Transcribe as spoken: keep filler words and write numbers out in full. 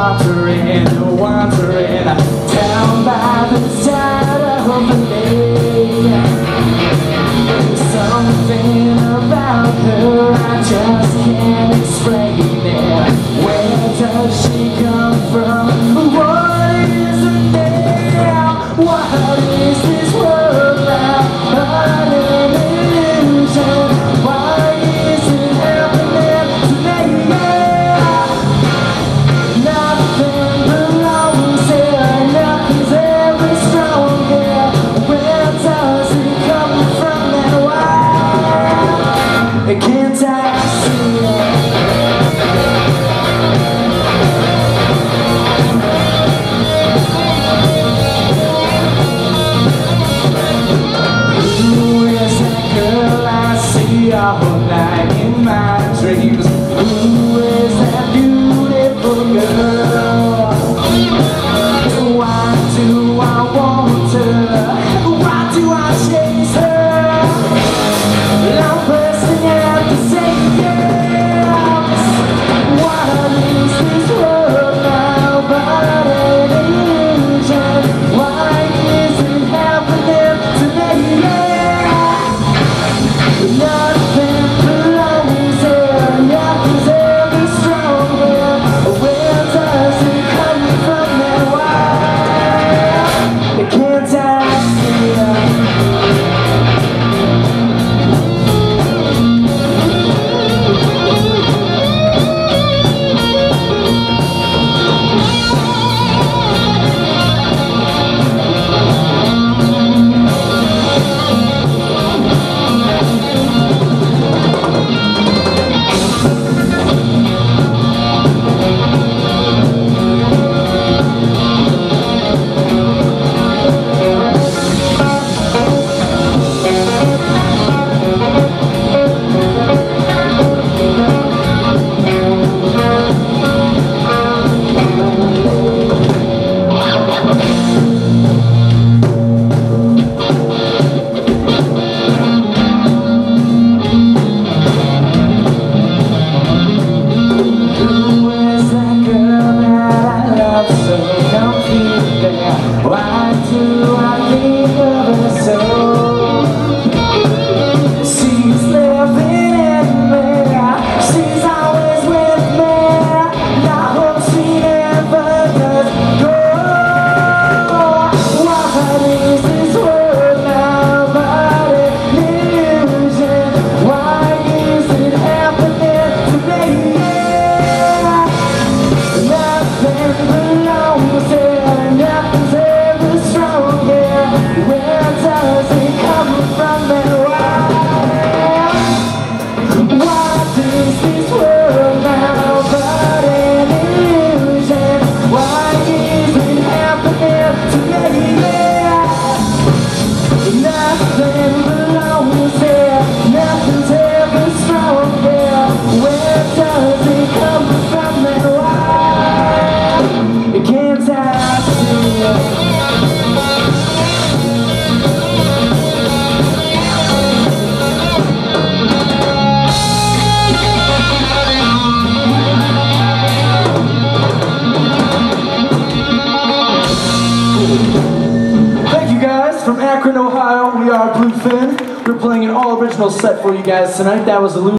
wandering, wandering down by the side of the lake. Something about her I just can't explain it. Where does she come from? What is her name? What is this world now? But an illusion. Why is it happening to me? Nothing belongs here. Nothing's ever strong here. Where does it come from and why? Can't I see it? All night in my dreams. Who is that beautiful girl? Why do I want her? Why do I chase her? I'm bursting at the seams. What is this world now but an illusion? Why is it happening to me? Nothing belongs here, nothing's ever strong here. Where does it come from and why? Can't I see it? Why do I think of her so? She's living in me. She's always with me. And I hope she never does go. What is this world now but an illusion? Why is it happening to me? Nothing belongs here. Nothing's ever strong here. Where does it come from and why? What is this world now but an illusion? Why is it happening to me? Nothing belongs here. Nothing's ever strong here. Where does it come from and why? Can't I see it? Thank you guys. From Akron, Ohio, we are Bluefin. We're playing an all-original set for you guys tonight. That was a